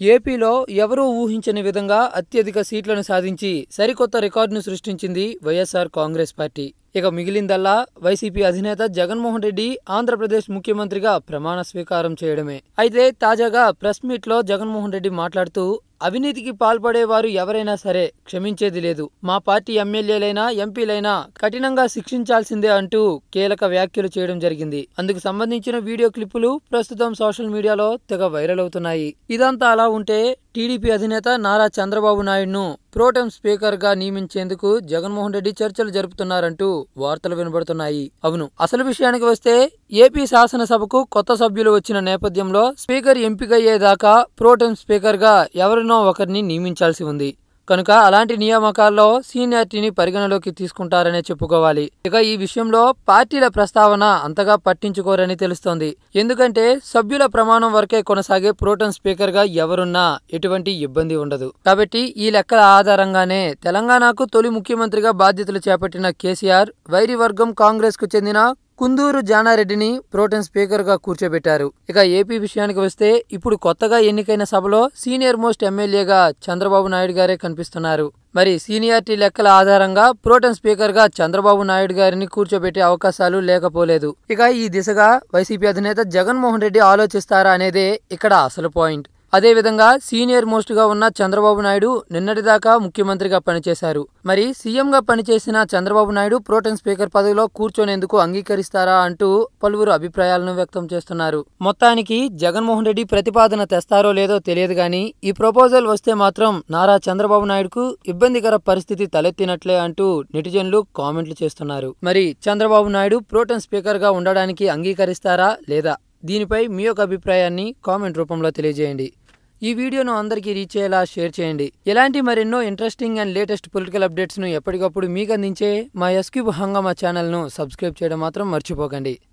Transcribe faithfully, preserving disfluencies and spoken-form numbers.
ఏపీలో ఎవరూ ఊహించని విధంగా అత్యధిక సీట్లను సాధించి సరికొత్త రికార్డును సృష్టించింది వైఎస్ఆర్ కాంగ్రెస్ పార్టీ. ఇక మిగిలిందల్లా వైసీపీ అధినేత జగన్మోహన్ రెడ్డి ఆంధ్రప్రదేశ్ ముఖ్యమంత్రిగా ప్రమాణ స్వీకారం చేయడమే. అయితే తాజాగా ప్రెస్ మీట్ లో జగన్మోహన్ రెడ్డి మాట్లాడుతూ అవినీతికి పాల్పడేవారు ఎవరైనా సరే క్షమించేది లేదు, మా పార్టీ ఎమ్మెల్యేలైనా ఎంపీలైనా కఠినంగా శిక్షించాల్సిందే అంటూ కీలక వ్యాఖ్యలు చేయడం జరిగింది. అందుకు సంబంధించిన వీడియో క్లిప్పులు ప్రస్తుతం సోషల్ మీడియాలో తెగ వైరల్ అవుతున్నాయి. ఇదంతా అలా ఉంటే టీడీపీ అధినేత నారా చంద్రబాబు నాయుడును ప్రోటెం స్పీకర్ గా నియమించేందుకు జగన్మోహన్ రెడ్డి చర్చలు జరుపుతున్నారంటూ వార్తలు వినబడుతున్నాయి. అవును, అసలు విషయానికి వస్తే ఏపీ శాసనసభకు కొత్త సభ్యులు వచ్చిన నేపథ్యంలో స్పీకర్ ఎంపికయ్యేదాకా ప్రోటెం స్పీకర్ గా ఎవరినో ఒకరిని నియమించాల్సి ఉంది. కనుక అలాంటి నియామకాల్లో సీనియారిటీని పరిగణలోకి తీసుకుంటారనే చెప్పుకోవాలి. ఇక ఈ విషయంలో పార్టీల ప్రస్తావన అంతగా పట్టించుకోరని తెలుస్తోంది. ఎందుకంటే సభ్యుల ప్రమాణం వరకే కొనసాగే ప్రోటెం స్పీకర్ గా ఎవరున్నా ఎటువంటి ఇబ్బంది ఉండదు. కాబట్టి ఈ లెక్కల ఆధారంగానే తెలంగాణకు తొలి ముఖ్యమంత్రిగా బాధ్యతలు చేపట్టిన కేసీఆర్ వైరి వర్గం కాంగ్రెస్ కు చెందిన కుందూరు జానారెడ్డిని ప్రోటెం స్పీకర్ గా కూర్చోబెట్టారు. ఇక ఏపీ విషయానికి వస్తే ఇప్పుడు కొత్తగా ఎన్నికైన సభలో సీనియర్ మోస్ట్ ఎమ్మెల్యేగా చంద్రబాబు నాయుడు గారే కనిపిస్తున్నారు. మరి సీనియారిటీ లెక్కల ఆధారంగా ప్రోటెం స్పీకర్ గా చంద్రబాబు నాయుడు గారిని కూర్చోబెట్టే అవకాశాలు లేకపోలేదు. ఇక ఈ దిశగా వైసీపీ అధినేత జగన్మోహన్ రెడ్డి ఆలోచిస్తారా అనేదే ఇక్కడ అసలు పాయింట్. అదేవిధంగా సీనియర్ మోస్ట్ గా ఉన్న చంద్రబాబు నాయుడు నిన్నటిదాకా ముఖ్యమంత్రిగా పనిచేశారు. మరి సీఎంగా పనిచేసిన చంద్రబాబు నాయుడు ప్రోటెం స్పీకర్ పదవిలో కూర్చొనేందుకు అంగీకరిస్తారా అంటూ పలువురు అభిప్రాయాలను వ్యక్తం చేస్తున్నారు. మొత్తానికి జగన్మోహన్ రెడ్డి ప్రతిపాదన తెస్తారో లేదో తెలియదు గానీ ఈ ప్రపోజల్ వస్తే మాత్రం నారా చంద్రబాబు నాయుడుకు ఇబ్బందికర పరిస్థితి తలెత్తినట్లే అంటూ నెటిజన్లు కామెంట్లు చేస్తున్నారు. మరి చంద్రబాబు నాయుడు ప్రోటెం స్పీకర్ గా ఉండడానికి అంగీకరిస్తారా లేదా? దీనిపై మీ యొక్క అభిప్రాయాన్ని కామెంట్ రూపంలో తెలియజేయండి. ఈ వీడియోను అందరికీ రీచ్ అయ్యేలా షేర్ చేయండి. ఇలాంటి మరెన్నో ఇంట్రెస్టింగ్ అండ్ లేటెస్ట్ పొలిటికల్ అప్డేట్స్ను ఎప్పటికప్పుడు మీకు అందించే మా ఎస్క్యూబ్ హంగామా ఛానల్ను సబ్స్క్రైబ్ చేయడం మాత్రం మర్చిపోకండి.